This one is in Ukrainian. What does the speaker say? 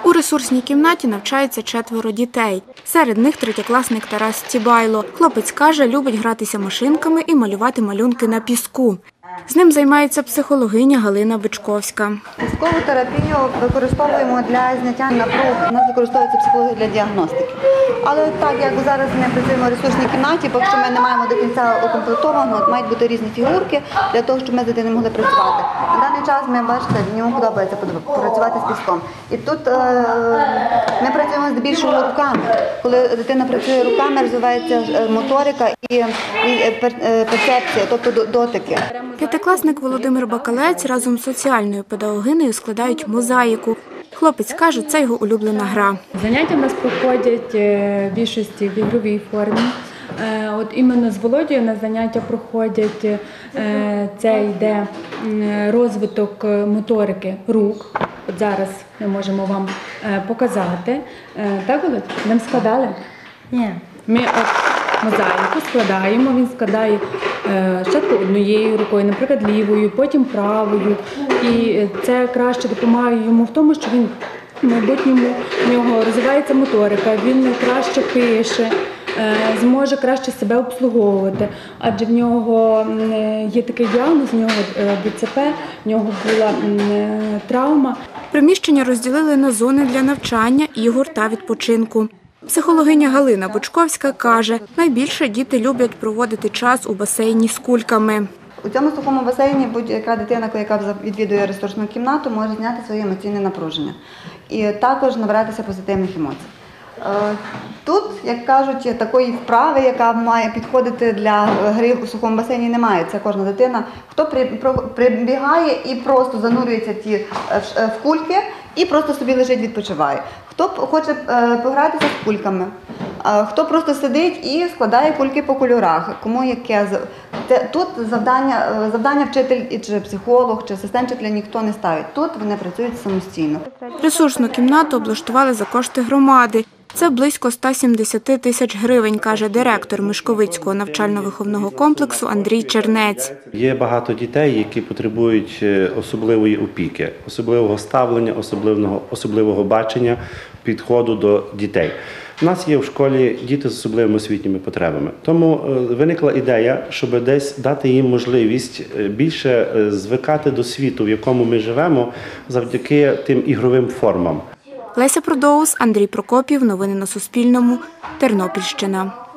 У ресурсній кімнаті навчаються 4 дітей. Серед них третєкласник Тарас Цібайло. Хлопець каже, любить гратися машинками і малювати малюнки на піску. З ним займається психологиня Галина Бичковська. Піскову терапію використовуємо для зняття напруг. У нас використовується психологія для діагностики. Але так, як зараз ми працюємо в ресурсній кімнаті, поки що ми не маємо до кінця укомплектованого, мають бути різні фігурки для того, щоб ми з дитиною могли працювати. На даний час ми, бачите, йому подобається працювати з піском. І тут ми працюємо здебільшого руками. Коли дитина працює руками, розвивається моторика і перцепція, тобто дотики. П'ятикласник Володимир Бакалець разом з соціальною педагогинею складають мозаїку. Хлопець каже, це його улюблена гра. Заняття в нас проходять в більшості в ігровій формі. От іменно з Володією на заняття проходять, це йде розвиток моторики рук. От зараз ми можемо вам показати. Так, Володь? Нам складали? Ні. Ми мозаїку складаємо, він складає спочатку однією рукою, наприклад, лівою, потім правою. І це краще допомагає йому в тому, що він в майбутньому, в нього розвивається моторика, він краще пише, зможе краще себе обслуговувати. Адже в нього є такий діагноз, в нього ДЦП, в нього була травма. Приміщення розділили на зони для навчання, ігор та відпочинку. Психологиня Галина Бичковська каже, найбільше діти люблять проводити час у басейні з кульками. У цьому сухому басейні будь-яка дитина, яка відвідує ресурсну кімнату, може зняти своє емоційне напруження і також набиратися позитивних емоцій. Тут, як кажуть, такої вправи, яка має підходити для гри у сухому басейні, немає. Це кожна дитина, хто прибігає і просто занурюється в кульки і просто собі лежить, відпочиває. Хто хоче погратися з кульками, хто просто сидить і складає кульки по кольорах. Кому яке. Тут завдання вчитель, чи психолог, чи асистент вчителя ніхто не ставить. Тут вони працюють самостійно. Ресурсну кімнату облаштували за кошти громади. Це близько 170 тисяч гривень, каже директор Мишковицького навчально-виховного комплексу Андрій Чернець. Є багато дітей, які потребують особливої опіки, особливого ставлення, особливого бачення, підходу до дітей. У нас є в школі діти з особливими освітніми потребами. Тому виникла ідея, щоб десь дати їм можливість більше звикати до світу, в якому ми живемо, завдяки тим ігровим формам. Леся Продоус, Андрій Прокопів. Новини на Суспільному. Тернопільщина.